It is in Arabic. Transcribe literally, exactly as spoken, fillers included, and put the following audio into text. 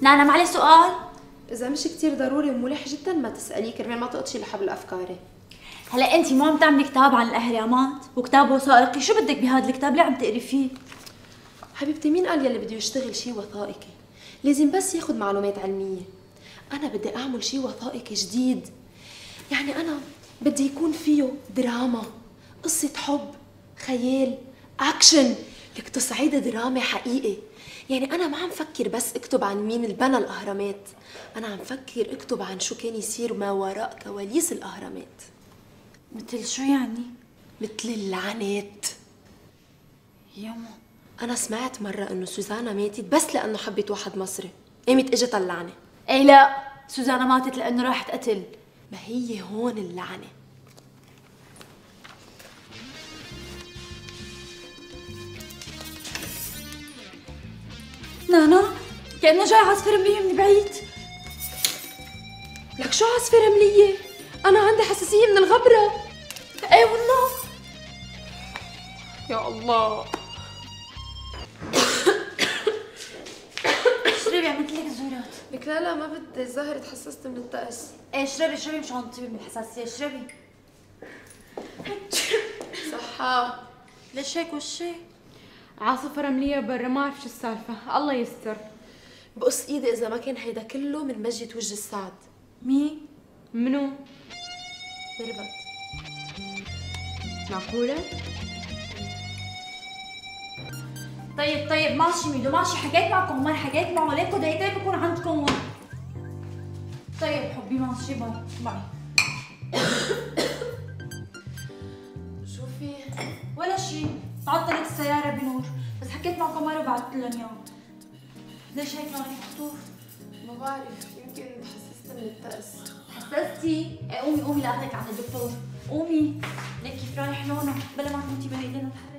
نانا معلي سؤال. اذا مش كتير ضروري وملح جدا ما تساليه كرمال ما تقطشي لحبل افكاري. هلا انت مو عم تعملي كتاب عن الاهرامات وكتاب وثائقي، شو بدك بهذا الكتاب؟ ليه عم تقري فيه؟ حبيبتي مين قال يلي بده يشتغل شيء وثائقي لازم بس ياخذ معلومات علميه؟ انا بدي اعمل شيء وثائقي جديد، يعني انا بدي يكون فيه دراما، قصه حب، خيال، اكشن، لك تصعيد درامي حقيقي. يعني انا ما عم فكر بس اكتب عن مين اللي بنى الاهرامات، انا عم فكر اكتب عن شو كان يصير ما وراء كواليس الاهرامات. مثل شو يعني؟ مثل اللعنات. يما انا سمعت مره انه سوزانا ماتت بس لانه حبت واحد مصري، قامت اجتها اللعنه. اي لا، سوزانا ماتت لانه راحت قتل. ما هي هون اللعنه. نانا كأنه جاي عصفور مليه من بعيد. لك شو عصفور مليه؟ انا عندي حساسيه من الغبره. اي والله. يا الله. اشربي عملت لك زورات. لك لا لا ما بدي، الظاهر تحسست من الطقس. ايه اشربي اشربي مشان تطيبي من الحساسيه، اشربي. صحة. ليش هيك وشي؟ عاصفة رملية برا، ما اعرف شو السالفة، الله يستر. بقص ايدي اذا ما كان هيدا كله من مجة وجه السعد. مين؟ منو؟ ميرفت. معقولة؟ طيب طيب ماشي ميدو ماشي، حكيت معكم ما حكيت معه، ليكوا دقيقتين بكون عندكم. طيب حبي ماشي باي باي. شو في؟ ولا شيء، تعطلت السيارة بنور، بس حكيت مع قمر وبعثت لهم اياهم. ليش هيك ناري خطوف؟ ما بعرف، يمكن تحسست من الطقس. حسستي؟ ايه قومي قومي لاخذك عند الدكتور، قومي. ليك كيف رايح لونه، بلا ما كنتي بايدينا.